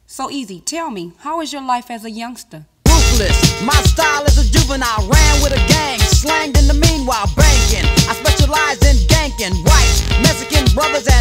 So easy, tell me, how is your life as a youngster? Ruthless, my style is a juvenile. Ran with a gang, slanged in the meanwhile banking. I specialize in ganking white Mexican brothers and